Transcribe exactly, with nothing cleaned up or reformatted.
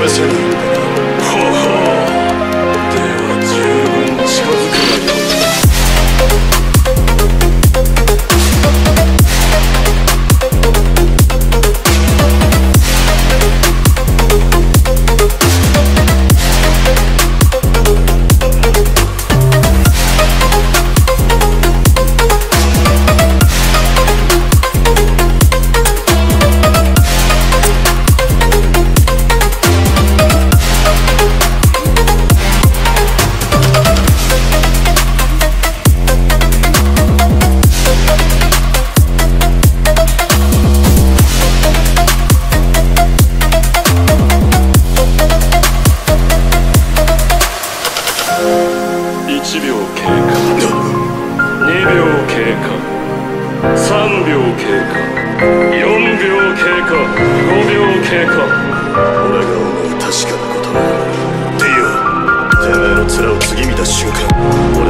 ません。ほほう、では十分近づくがよい。いちびょう経過、にびょう経過、さんびょう経過、よんびょう経過、ごびょう経過。俺が思う確かなことは、ディオ、てめえの面を次見た瞬間、俺